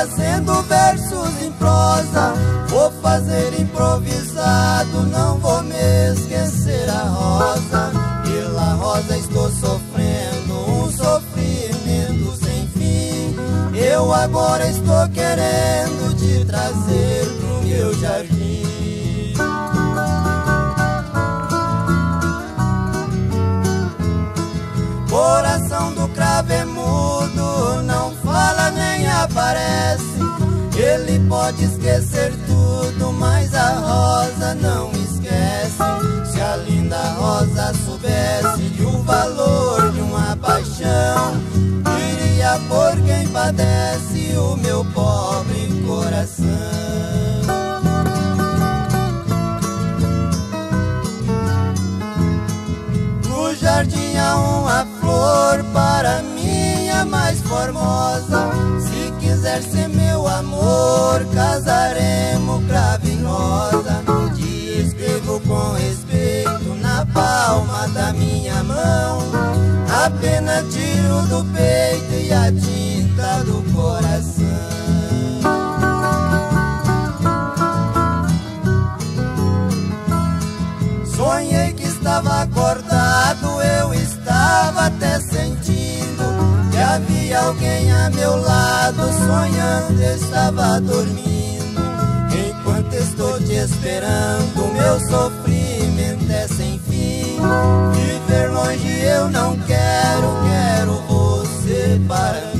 fazendo versos em prosa, vou fazer improvisado, não vou me esquecer a rosa. Pela rosa estou sofrendo um sofrimento sem fim. Eu agora estou querendo te trazer pro meu jardim. Coração do cravo é mudo, não fala nem aparece. Ele pode esquecer tudo, mas a rosa não esquece. Se a linda rosa soubesse o valor de uma paixão, iria por quem padece o meu pobre coração. No jardim há uma flor para mim a mais formosa. Se quiser ser meu amor, casaremos cravo e rosa. Te escrevo com respeito na palma da minha mão, a pena tiro do peito e a tinta do coração. Sonhei que estava acordado, eu estava até sentindo que havia alguém a meu lado, sonhando estava dormindo. Enquanto estou te esperando, meu sofrimento é sem fim. Viver longe eu não quero, quero você para mim.